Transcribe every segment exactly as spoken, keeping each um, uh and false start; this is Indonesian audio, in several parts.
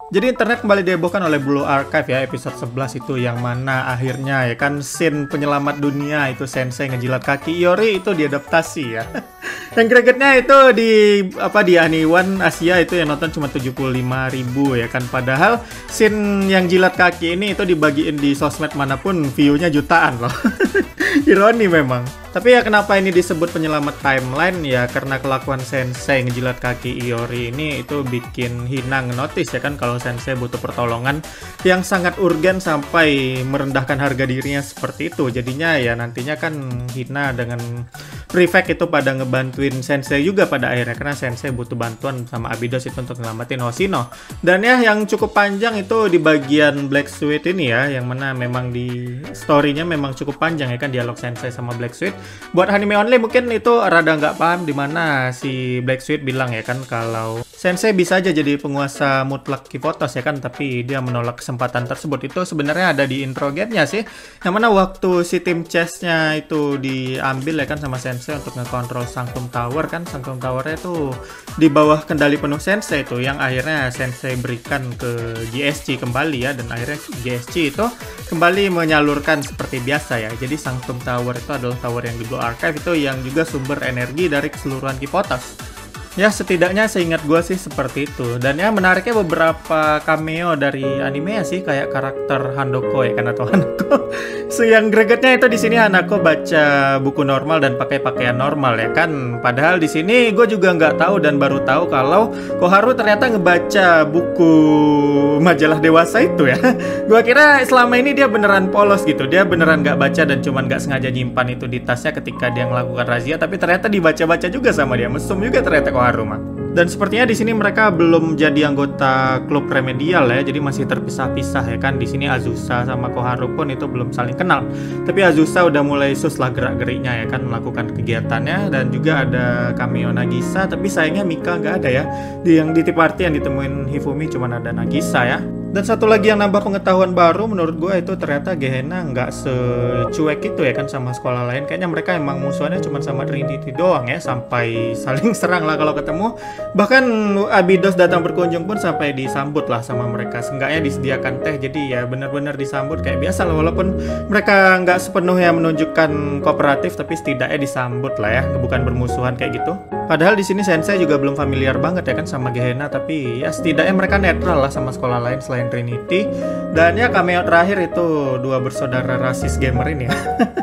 Jadi internet kembali dihebohkan oleh Blue Archive ya, episode sebelas itu, yang mana akhirnya ya kan scene penyelamat dunia itu Sensei ngejilat kaki Iori itu diadaptasi ya. Yang gregetnya itu di apa di Aniwan Asia itu yang nonton cuma tujuh puluh lima ribu ya kan, padahal scene yang jilat kaki ini itu dibagiin di sosmed manapun view-nya jutaan loh. Ironi memang. Tapi ya kenapa ini disebut penyelamat timeline ya, karena kelakuan Sensei ngejilat kaki Iori ini itu bikin Hina ngenotis ya kan kalau Sensei butuh pertolongan yang sangat urgen sampai merendahkan harga dirinya seperti itu. Jadinya ya nantinya kan Hina dengan Prefect itu pada ngebantuin Sensei juga pada akhirnya, karena Sensei butuh bantuan sama Abydos itu untuk ngelamatin Hoshino. Dan ya yang cukup panjang itu di bagian Black Sweet ini ya, yang mana memang di story-nya memang cukup panjang ya kan, dialog Sensei sama Black Sweet. Buat anime only mungkin itu rada nggak paham, dimana si Black Sweet bilang ya kan kalau Sensei bisa aja jadi penguasa mutlak Kivotos ya kan, tapi dia menolak kesempatan tersebut. Itu sebenarnya ada di intro game-nya sih, yang mana waktu si tim chess-nya itu diambil ya kan sama Sensei untuk ngekontrol Sanctum Tower kan, Sanctum Tower-nya itu di bawah kendali penuh Sensei itu, yang akhirnya Sensei berikan ke G S C kembali ya, dan akhirnya G S C itu kembali menyalurkan seperti biasa ya. Jadi Sanctum Tower itu adalah tower yang di Blue Archive itu yang juga sumber energi dari keseluruhan Kivotos. Ya setidaknya seingat gue sih seperti itu. Dan ya menariknya beberapa cameo dari anime ya sih, kayak karakter Handoko ya kan, atau Hanako. So, yang gregetnya itu di sini Hanako baca buku normal dan pakai pakaian normal ya kan. Padahal di sini gue juga nggak tahu dan baru tahu kalau Koharu ternyata ngebaca buku majalah dewasa itu ya. Gue kira selama ini dia beneran polos gitu, dia beneran nggak baca dan cuman nggak sengaja nyimpan itu di tasnya ketika dia melakukan razia, tapi ternyata dibaca-baca juga sama dia, mesum juga ternyata Koharu mah. Dan sepertinya di sini mereka belum jadi anggota klub remedial ya, jadi masih terpisah-pisah ya kan. Di sini Azusa sama Koharu pun itu belum saling kenal. Tapi Azusa udah mulai sus lah gerak-geriknya ya kan, melakukan kegiatannya. Dan juga ada cameo Nagisa, tapi sayangnya Mika nggak ada ya. Di yang di tea party yang ditemuin Hifumi cuma ada Nagisa ya. Dan satu lagi yang nambah pengetahuan baru menurut gue itu ternyata Gehenna nggak secuek itu ya kan sama sekolah lain. Kayaknya mereka emang musuhannya cuma sama Trinity doang ya, sampai saling serang lah kalau ketemu. Bahkan Abydos datang berkunjung pun sampai disambut lah sama mereka. Seenggaknya disediakan teh, jadi ya benar-benar disambut kayak biasa lah. Walaupun mereka nggak sepenuhnya menunjukkan kooperatif, tapi setidaknya disambut lah ya, bukan bermusuhan kayak gitu. Padahal di sini Sensei juga belum familiar banget ya kan sama Gehenna, tapi ya setidaknya mereka netral lah sama sekolah lain selain Trinity. Dan ya cameo terakhir itu dua bersaudara rasis gamer ini ya.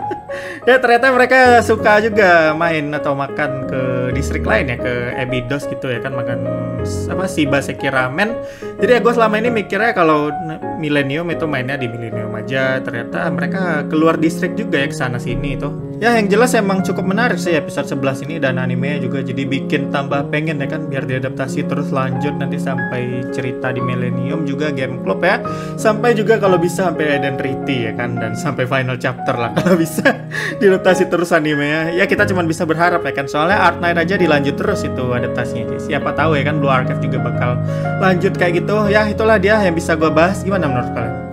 Ya ternyata mereka suka juga main atau makan ke distrik lain ya, ke Abydos gitu ya kan, makan apa Shibaseki ramen. Jadi ya gue selama ini mikirnya kalau Millennium itu mainnya di Millennium aja, ternyata mereka keluar distrik juga ya, ke sana sini itu. Ya yang jelas emang cukup menarik sih episode sebelas ini, dan animenya juga jadi bikin tambah pengen ya kan, biar diadaptasi terus lanjut nanti sampai cerita di Millennium juga Game Club ya. Sampai juga kalau bisa sampai Eden Riti ya kan, dan sampai final chapter lah kalau bisa diadaptasi terus animenya. Ya kita cuma bisa berharap ya kan, soalnya Art Night aja dilanjut terus itu adaptasinya. Siapa tahu ya kan Blue Archive juga bakal lanjut kayak gitu. Ya itulah dia yang bisa gue bahas. Gimana menurut kalian?